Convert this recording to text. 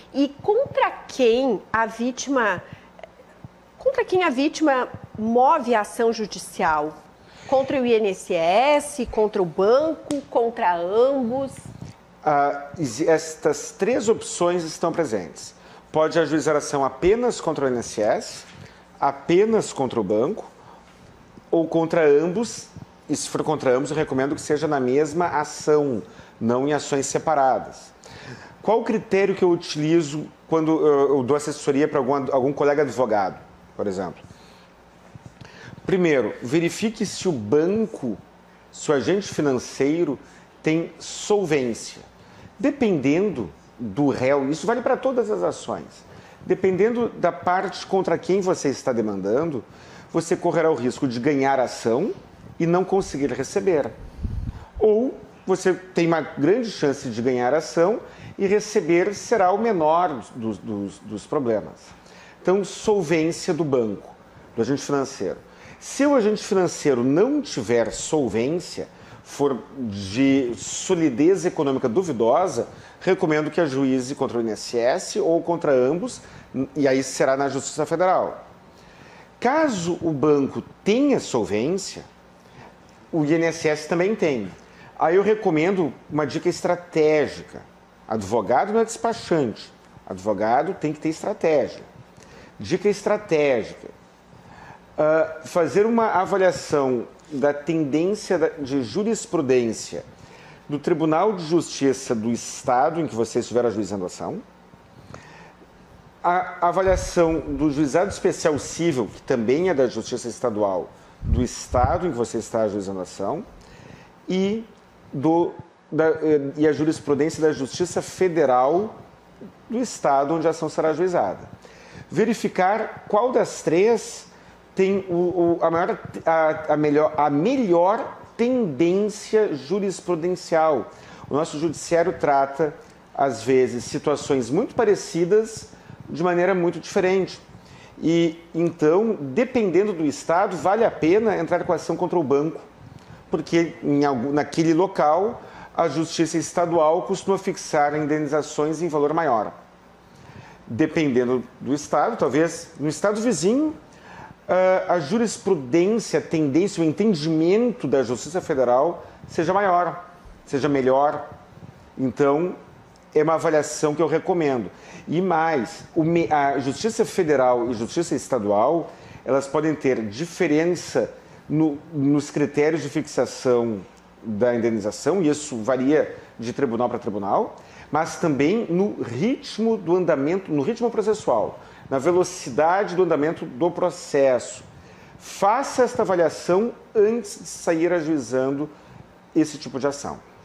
E contra quem a vítima move a ação judicial? Contra o INSS, contra o banco, contra ambos? Estas três opções estão presentes. Pode ajuizar ação apenas contra o INSS, apenas contra o banco ou contra ambos. E se for contra ambos, eu recomendo que seja na mesma ação, não em ações separadas. Qual o critério que eu utilizo quando eu dou assessoria para algum colega advogado, por exemplo? Primeiro, verifique se o banco, se o agente financeiro tem solvência. Dependendo do réu, isso vale para todas as ações, dependendo da parte contra quem você está demandando, você correrá o risco de ganhar a ação e não conseguir receber. Ou você tem uma grande chance de ganhar a ação e receber será o menor dos problemas. Então, solvência do banco, do agente financeiro. Se o agente financeiro não tiver solvência, for de solidez econômica duvidosa, recomendo que ajuize contra o INSS ou contra ambos, e aí será na Justiça Federal. Caso o banco tenha solvência, o INSS também tem. Aí eu recomendo uma dica estratégica. Advogado não é despachante. Advogado tem que ter estratégia. Dica estratégica. Fazer uma avaliação da tendência de jurisprudência do Tribunal de Justiça do Estado em que você estiver ajuizando a ação. A avaliação do Juizado Especial Cível, que também é da Justiça Estadual, do Estado em que você está ajuizando a ação, e a jurisprudência da Justiça Federal do Estado onde a ação será ajuizada. Verificar qual das três tem a melhor tendência jurisprudencial. O nosso judiciário trata, às vezes, situações muito parecidas de maneira muito diferente. E, então, dependendo do estado, vale a pena entrar com ação contra o banco, porque naquele local a justiça estadual costuma fixar indenizações em valor maior. Dependendo do estado, talvez no estado vizinho, a jurisprudência, a tendência, o entendimento da Justiça Federal seja maior, seja melhor. Então, é uma avaliação que eu recomendo. E mais, a Justiça Federal e a Justiça Estadual, elas podem ter diferença nos critérios de fixação da indenização, e isso varia de tribunal para tribunal, mas também no ritmo do andamento, no ritmo processual, na velocidade do andamento do processo. Faça esta avaliação antes de sair ajuizando esse tipo de ação.